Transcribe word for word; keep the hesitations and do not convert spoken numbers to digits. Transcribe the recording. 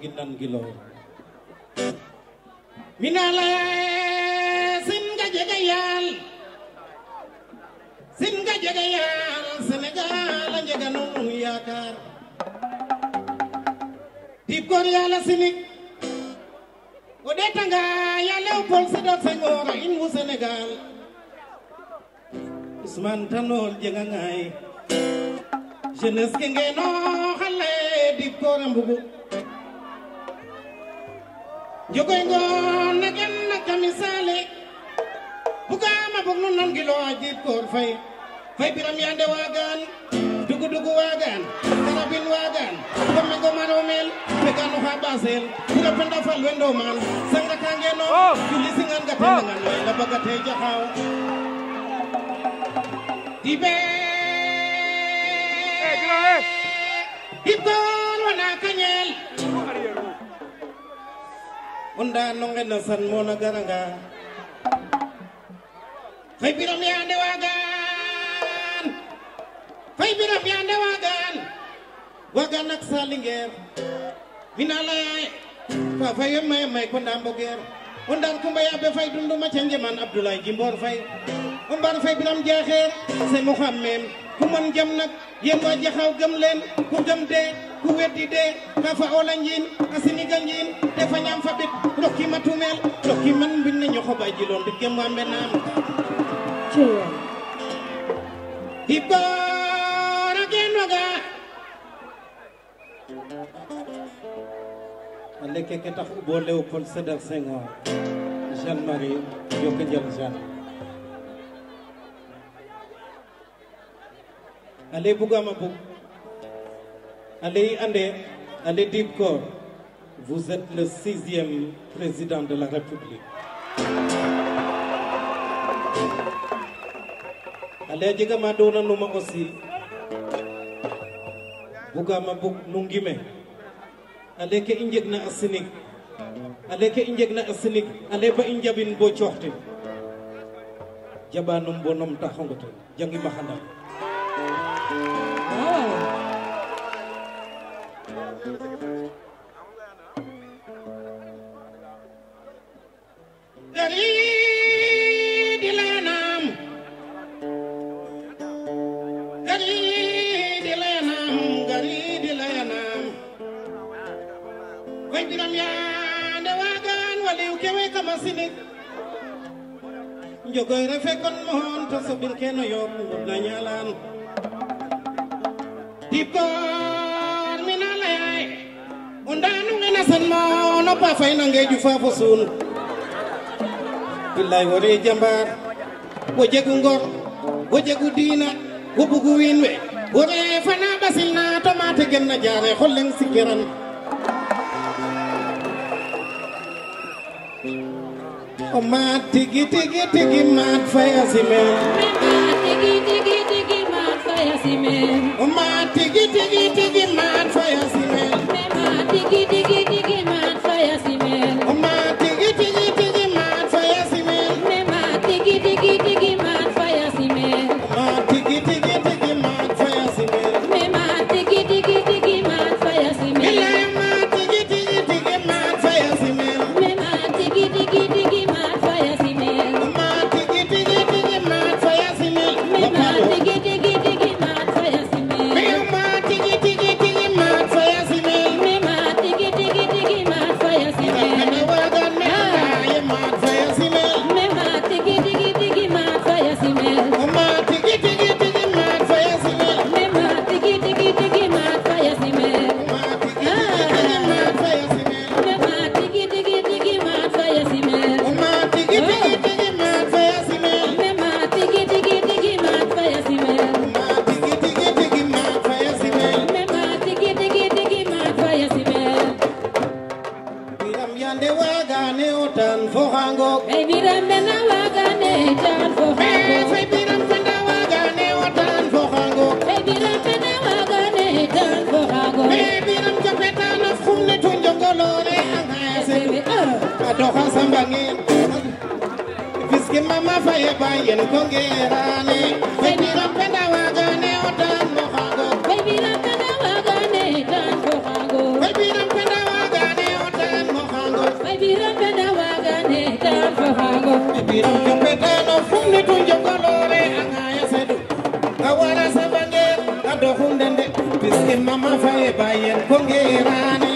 ginan gilo minala sin ga jegayal sin ga jegayal Senegal njega nu yaakaar di gor yàlla sinik o detanga ya Léopold Sédar Senghor in mu Sénégal Ousmane Tanor jenga ngay jeunesse ke ngeno xale di gor mbugu jogoy ngoon na gen na kamisale bugama bug nu nan gilo di gor fay fay biram yande wagan dugu dugu wagan karabin wagan gome gomaro mel pegano ha basel pura penda fal wendo man sanga kangeno juli singan gatengan way la bagate jaxaw dibe dibol wana kanyel onda nongena san mona garanga fay biram yande wagan fay biram yande wagan wagan ak salingeer minala fa fay may may ko ndambo ger ondan kumba yabe fay dundu ma cenge man Abdoulaye Jimbor fay ombar fay biram jaxeer se Mohamed ku man jam nak yeen wa jaxaw gem len ku gem de ku weddi de ka fa olanjin asini ganjin defa ñam fa bit rokki matumel rokki man bin ñu xoba jilon di gem wa menam Dibor again waga aleke ke tax bo Léopold Sédar Senghor Jean-Marie Diokendial Jean ale bugama bug ale ande ale Dibor vous êtes le sixième président de la République ale jega ma dona numa aussi bugama bug nungime ale ke injegna asinik ale ke injegna asinik ale ba injabin bo coxte jabanum bonom taxongoto jangi maxana dari di lanam gari di layanam gari di layanam way biram yande wagan waliw kewe kama sinik njogoy refe kon mohon to sobir keno yor na nyalan Dibor minala yay undanu ngena san mo no pa fay nange ju fa fo sun billahi wori jambar wo jegu ngor wo jegu diina wo bugu winwe wore fana basilna tomate genna jare xolleng sikiran o mat tigi tigi tigi mat faya simel tigi tigi tigi mat faya simel o mat tigi tigi tigi mat faya simel tigi tigi tigi mat faya simel o mat tigi tigi tigi mat faya simel tigi tigi tigi mat faya simel mat tigi tigi tigi mat faya simel tigi tigi tigi mat faya simel bilay mat tigi tigi tigi mat faya simel tigi tigi tigi mat faya simel mat tigi tigi tigi mat faya simel tigi tigi tigi mat faya simel mat tigi tigi tigi mat faya simel tigi tigi tigi mat faya simel ana wagan me ye mat faya simel tigi tigi tigi mat faya simel mat tigi tigi tigi mat faya simel tigi tigi tigi mat faya simel mat tigi tigi tigi mat faya simel mat tigi tigi tigi mat faya simel mat tigi tigi tigi mat faya simel mat tigi tigi tigi mat faya simel mat tigi tigi tigi mat faya simel mat tigi tigi tigi mat faya simel biram yande wagane otan fo hango ay biram bena wagane tan fo hango fay biram penda wagane otan fo hango ay biram bena wagane tan fo hango biram japeta na fumne to njongolore angase adoxa sambangin fiske mama faye bayen ko ngerane fay biram penda wagane otan fo hango ay biram bena wagane tan fo hango fay biram penda wagane biram jopetano fumni tu jokolore angaya sedu awara sabange ado hundende piske mama faye bayen kongirane